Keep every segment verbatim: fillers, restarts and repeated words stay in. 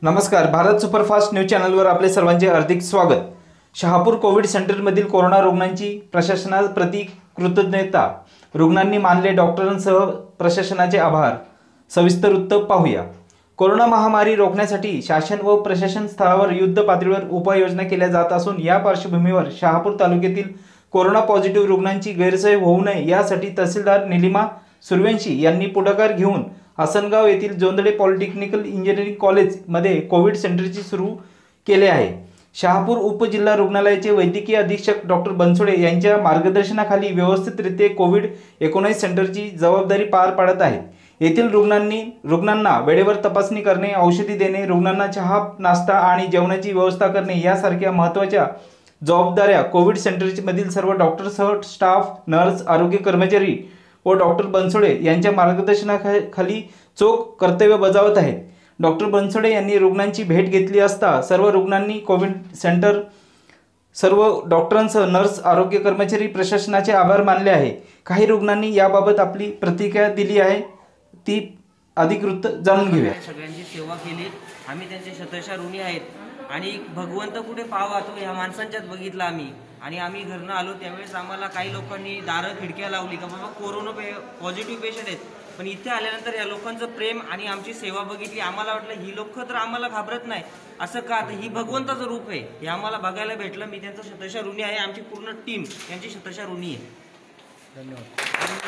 नमस्कार, Bharat superfast news चॅनलवर आपले सर्वांचे हार्दिक स्वागत। शहापूर कोविड सेंटरमधील कोरोना रुग्णांची प्रशासनाप्रती कृतज्ञता, रुग्णांनी मानले डॉक्टरांसह प्रशासनाचे आभार। सविस्तर वृत्त पाहूया। कोरोना महामारी रोखण्यासाठी शासन व प्रशासन स्तरावर युद्ध पातळीवर उपाययोजना केल्या जात असून या पार्श्वभूमीवर शहापूर तालुक्यातील कोरोना पॉझिटिव्ह रुग्णांची गैरसोय होऊ नये यासाठी तहसीलदार निलिमा सूर्यवंशी यांनी पुढाकार घेऊन आसनगाव येथील जोंधळे पॉलिटेक्निकल इंजिनिअरिंग कॉलेज मध्ये कोविड सेंटरची सुरू केले आहे। शहापूर उपजिल्हा रुग्णालयाचे वैद्यकीय अधीक्षक डॉक्टर बनसोडे यांच्या मार्गदर्शनाखाली व्यवस्थितरित्या कोविड एकोणीस सेंटरची जबाबदारी पार पाडत आहेत। येथील रुग्णांनी रुग्णांना वेळेवर तपासणी करणे, औषधी देणे, रुग्णांना चहा, नाश्ता आणि जेवणाची व्यवस्था करणे यासारख्या महत्त्वाच्या जबाबदाऱ्या कोविड सेंटरची मधील सर्व डॉक्टरसह स्टाफ, नर्स, आरोग्य कर्मचारी व डॉक्टर बनसोडे यांच्या मार्गदर्शनाखाली चोख कर्तव्य बजावत आहेत। डॉक्टर बनसोडे यांनी रुग्णांची भेट घेतली असता सर्व रुग्णांनी कोविड सेंटर, सर्व डॉक्टरांसह नर्स, आरोग्य कर्मचारी, प्रशासनाचे आभार मानले आहे। काही रुग्णांनी याबाबत आपली प्रतिक्रिया दिली आहे, ती अधिकृत जाणून घेऊया। सगळ्यांची सेवा केली, आम्ही त्यांचे शतशः ऋणी आहेत आणि भगवंत कुठे पाहावा तो ह्या माणसांच्यात बघितला आम्ही। आणि आम्ही घरनं आलो त्यावेळेस आम्हाला काही लोकांनी दारं खिडक्या लावली का बाबा कोरोना पे पॉझिटिव्ह पेशंट आहेत, पण इथे आल्यानंतर या लोकांचं प्रेम आणि आमची सेवा बघितली, आम्हाला वाटलं ही लोक तर आम्हाला घाबरत नाही असं का, तर ही भगवंताचं रूप आहे हे आम्हाला बघायला भेटलं। मी त्यांचा शतशः ऋणी आहे, आमची पूर्ण टीम यांची शतशः ऋणी आहे। धन्यवाद।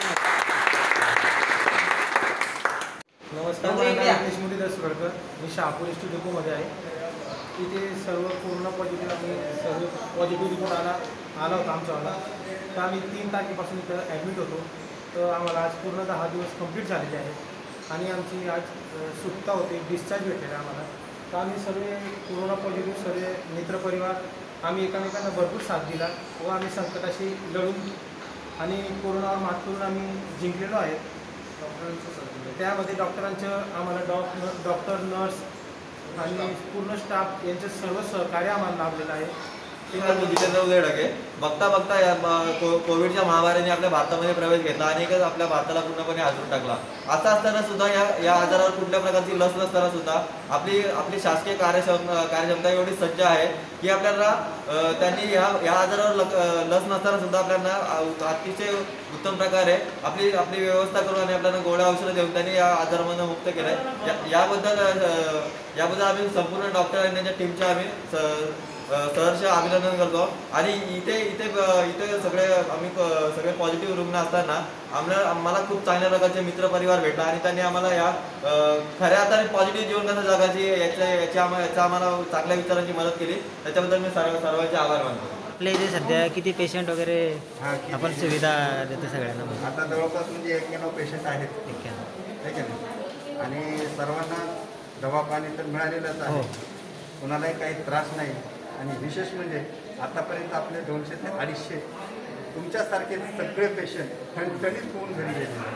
नमस्कार, माझं नाव नितेश मुरलीधर सुरडकर, मी शहापूर एस टी डेपोमध्ये आहे। तिथे सर्व कोरोना पॉझिटिव्ह आम्ही सर्व पॉझिटिव्ह रिपोर्ट आला आला होता आमच्यावाला, तर आम्ही तीन तारखेपासून इथं ॲडमिट होतो। तर आम्हाला आज पूर्ण दहा दिवस कंप्लीट झालेले आहेत आणि आमची आज सुटका होते, डिस्चार्ज भेटलेला आम्हाला। तर आम्ही सर्व कोरोना पॉझिटिव्ह सर्व मित्रपरिवार आम्ही एकमेकांना भरपूर साथ दिला व आम्ही संकटाशी लढून आणि कोरोनावर मात करून आम्ही जिंकलेलो आहे। त्यामध्ये डॉक्टरांचं आम्हाला डॉक डॉक्टर, नर्स आणि पूर्ण स्टाफ यांचे सर्व सहकार्य आम्हाला लाभलेलं आहे। जितेंद्र उदयडके बघता बघता या कोविडच्या महामारीने आपल्या भारतामध्ये प्रवेश घेतला, अनेकच आपल्या भारताला पूर्णपणे हादरून टाकला। असं असताना सुद्धा या या आजारावर कुठल्या प्रकारची लस नसताना सुद्धा आपली आपली शासकीय कार्यक्षमता कार्यक्षमता एवढी सज्ज आहे की आपल्याला त्यांनी या या आजारावर लस नसताना सुद्धा आपल्याला अतिशय उत्तम प्रकारे आपली आपली व्यवस्था करून आणि आपल्याला गोळ्या औषधं देऊन त्यांनी या आजारामधून मुक्त केलं आहे। याबद्दल याबद्दल आम्ही संपूर्ण डॉक्टर आणि त्यांच्या टीमचे आम्ही सहर्ष अभिनंदन करतो। आणि इथे इथे इथे सगळे आम्ही सगळे पॉझिटिव्ह रुग्ण असताना आम्हाला आम्हाला खूप चांगल्या प्रकारचे मित्रपरिवार भेटला आणि त्यांनी आम्हाला या खऱ्या अर्थाने पॉझिटिव्ह जीवन कसं जगायची याच्या याच्या आम्हाला याचा आम्हाला चांगल्या विचारांची मदत केली, त्याच्याबद्दल मी सर्व सर्वांचे आभार मानतो। आपल्या इथे सध्या किती पेशंट वगैरे आपण सुविधा देतो सगळ्यांना? आता जवळपास म्हणजे एक्क्याण्णव पेशंट आहेत एक्क्याण्णव ठीक आहे आणि सर्वांना दवा पाणी तर मिळालेलंच आहे, कोणालाही काही त्रास नाही। आणि विशेष म्हणजे आतापर्यंत आपले दोनशे ते अडीचशे तुमच्यासारखे सगळे पेशंट ठणठणीत होऊन घरी गेले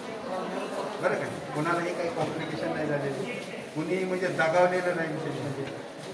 बरं का, कोणालाही काही कॉम्प्लिकेशन नाही झालेली, कुणीही म्हणजे दगावलेलं नाही विशेष म्हणजे।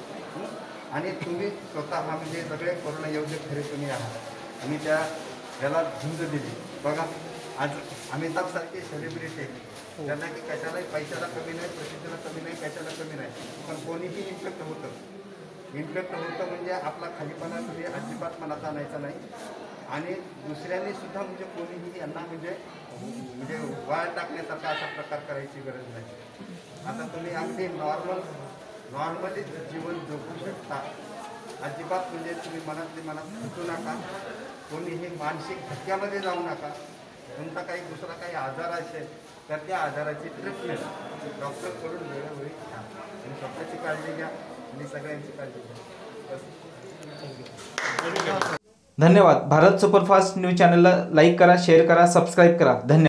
आणि तुम्ही स्वतः म्हणजे सगळे कोरोना योद्धे खरे तुम्ही आहात आणि त्या याला झुंज दिली बघा। आज अमिताभसारखे सेलिब्रिटी आहेत, त्यांना की कशालाही पैशाला कमी नाही, प्रसिद्धीला कमी नाही, कशाला कमी नाही, पण कोणीही इन्फेक्ट होतं इन्फेक्ट होतं म्हणजे आपला खालीपणा म्हणजे अजिबात मनात आणायचा नाही। आणि दुसऱ्यांनी सुद्धा म्हणजे कोणीही यांना म्हणजे म्हणजे वाळ टाकण्यासारखा असा प्रकार करायची गरज नाही। आता तुम्ही अगदी नॉर्मल नॉर्मली जीवन जगू शकता, अजिबात म्हणजे तुम्ही मनातली मनात फुटू नका, कोणीही मानसिक धक्क्यामध्ये जाऊ नका। तुमचा काही दुसरा काही आजार असेल तर त्या आजाराची ट्रीटमेंट डॉक्टर करून वेळोवेळी घ्या आणि स्वतःची काळजी घ्या आणि सगळ्यांची काळजी घ्या। धन्यवाद। भारत सुपरफास्ट न्यूज चॅनलला लाईक करा, शेअर करा, सबस्क्राईब करा। धन्यवाद।